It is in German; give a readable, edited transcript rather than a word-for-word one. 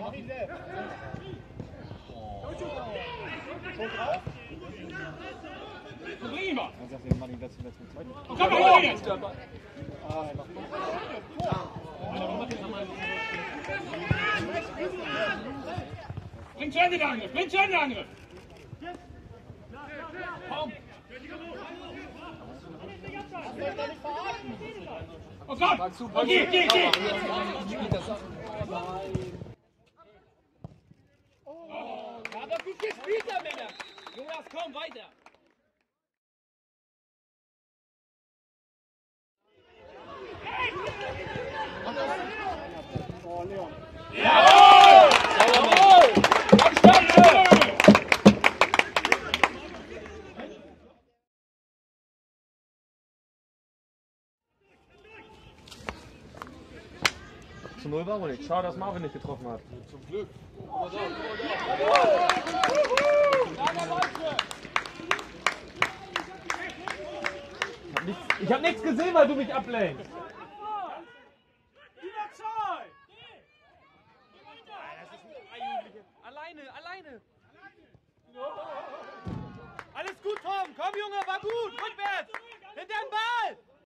Prima! Dann sagt der Mann, dass wir jetzt mit zweiten. Komm mal hier! Bring zu Ende den Angriff! Bring zu Ende den Angriff! Komm! Oh Gott! Geh! Aber gut gespielt, der Männer! Jonas, komm, weiter! Oh, Leon. Jawohl! Jawohl! Zu 0 war wohl nicht. Schade, dass Marvin nicht getroffen hat. Zum Glück. Ich hab nichts gesehen, weil du mich ablenkst. Alleine! Alles gut, Tom! Komm, Junge, war gut! Rückwärts! Hinter den Ball!